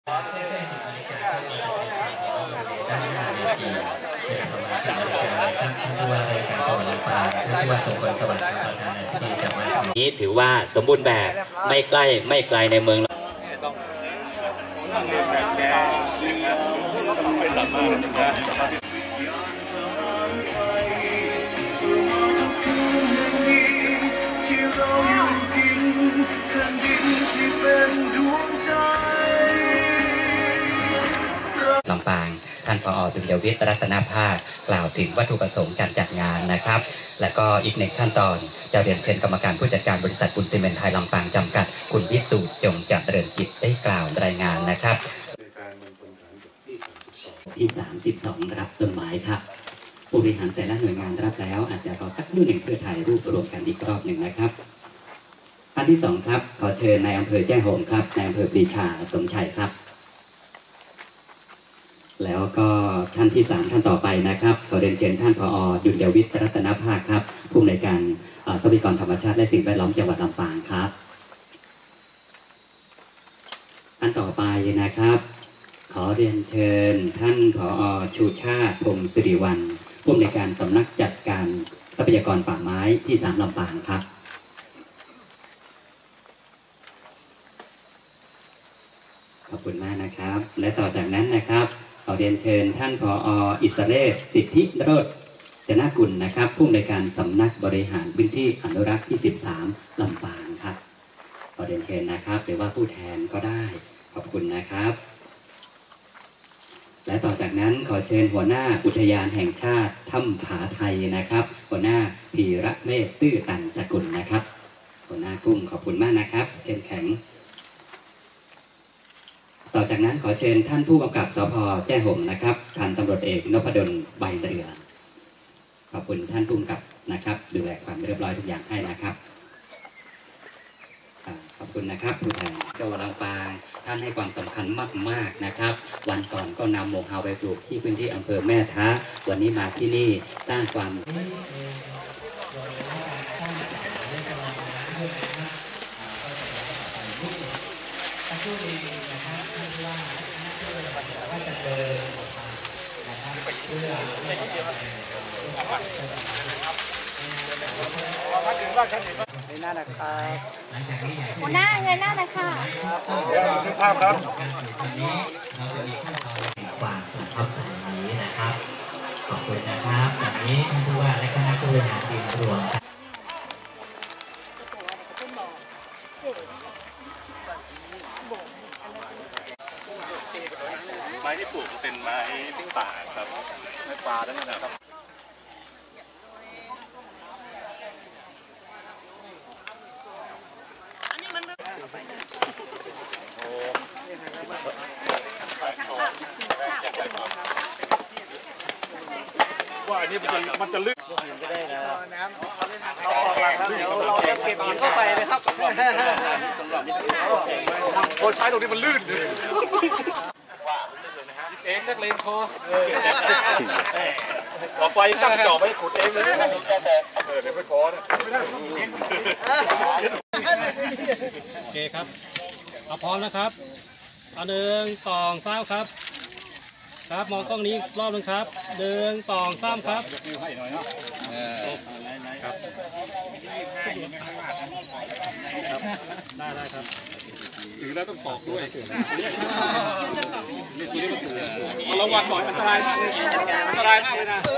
นี้ถือว่าสมบูรณ์แบบไม่ใกล้ในเมืองลำปางท่านผอ.ดุลยวิทย์รัตนภาคกล่าวถึงวัตถุประสงค์การจัดงานนะครับและก็อีกหนึ่งขั้นตอนจะเรียนเชิญกรรมการผู้จัดการบริษัทปูนซีเมนต์ไทยลำปางจำกัดคุณวิสูตรจงเจริญกิจได้กล่าวรายงานนะครับที่32รับต้นไม้ครับผู้บริหารแต่ละหน่วยงานรับแล้วอาจจะรอสักครู่หนึ่งเพื่อถ่ายรูปรวมกันอีกรอบหนึ่งนะครับท่านที่2ครับขอเชิญนายอำเภอแจ้ห่มครับนายอำเภอปรีชาสมชัยครับแล้วก็ท่านที่3ท่านต่อไปนะครับขอเรียนเชิญท่านผอ.ดุลยวิทย์รัตนภาคครับผู้อำนวยการทรัพยากรธรรมชาติและสิ่งแวดล้อมจังหวัดลำปางครับท่านต่อไปนะครับขอเรียนเชิญท่านผอ.ชูชาติพงศ์สิริวัลย์ผู้อำนวยการสำนักจัดการทรัพยากรป่าไม้ที่3ลำปางครับขอบคุณมากนะครับและต่อจากนั้นนะครับขอเรียนเชิญท่านผอ.อิสระเรศสิทธิโรจน์เจนากุลนะครับผู้อำนวยการสำนักบริหารพื้นที่อนุรักษ์ที่13ลำปางครับขอเรียนเชิญนะครับหรือว่าผู้แทนก็ได้ขอบคุณนะครับและต่อจากนั้นขอเชิญหัวหน้าอุทยานแห่งชาติถ้ำผาไทยนะครับหัวหน้าพีระเมธตื้อตันสกุลนะครับหัวหน้ากุ้งขอบคุณมากนะครับเข้มแข็งต่อจากนั้นขอเชิญท่านผู้กำกับสภ.แจ้ห่มนะครับพันตำรวจเอกนพดลใบเรือขอบคุณท่านผู้กำกับนะครับดูแลความเรียบร้อยทุกอย่างให้นะครับขอบคุณนะครับผู้แทนจังหวัดลำปางท่านให้ความสำคัญมากๆนะครับวันก่อนก็นำโมฮาวไปปลูกที่พื้นที่อำเภอแม่ท้าวันนี้มาที่นี่สร้างความหน้านะครับหัวหน้าเงยหน้าเลยค่ะภาพครับความประทับใจนี้นะครับขอบคุณนะครับแบบนี้ท่านผู้ว่าและคณะผู้บริหารทีมรวมไม้ที่ปลูกเป็นไม้ปิ้งป่าครับไม้ป่าทั้งนั้นนะครับว่าอันนี้มันจะลึกก็ได้นะน้ำเราออกหลังแล้วเดี๋ยวเราจะเก็บหินเข้าไปเลยครับพอใช้ตรงนี้มันลื่นเองนักเลงพอต่อไปตั้งจ่อไปขุดเองเลยเดี๋ยวไปขอนะโอเคครับเอาพร้อมนะครับเอา1 2 3ครับครับมองกล้องนี้รอบนึงครับ1 2 3ครับครับได้ครับถือแล้วต้องตอกด้วยนี่ตัวนี้มันสูงระวังหน่อยอันตรายมากเลยนะ